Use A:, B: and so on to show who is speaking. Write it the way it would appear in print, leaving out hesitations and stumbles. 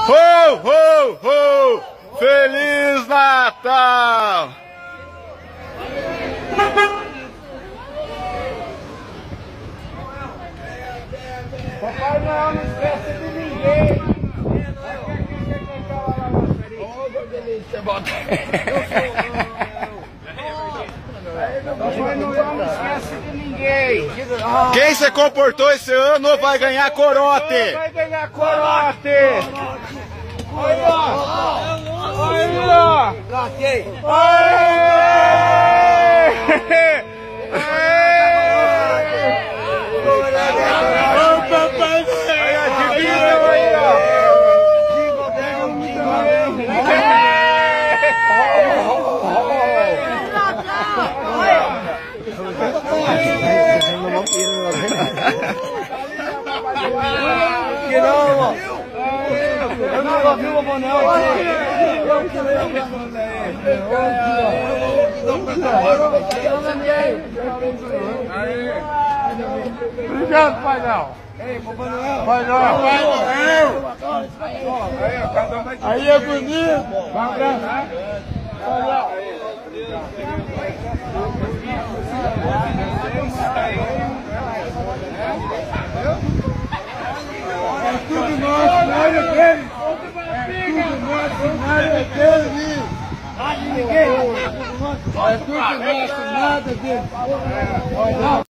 A: Ho, ho, ho! Feliz Natal!
B: Papai Noel não esquece de ninguém.
C: Oh, que delícia, bota.
B: Papai Noel não esquece de ninguém.
A: Quem se comportou esse ano vai ganhar corote!
B: Vai ganhar corote. Olha lá. Olha lá.
C: Gatei. Que não, ó. Eu não ouvi o Bonel aqui. Eu que lembro.
B: Obrigado, Pai Noel. Pai Noel. Aí é bonito. Vai abraçar. É tudo nosso, nada é dele. É tudo nosso, nada é dele. É tudo nosso, nada é dele.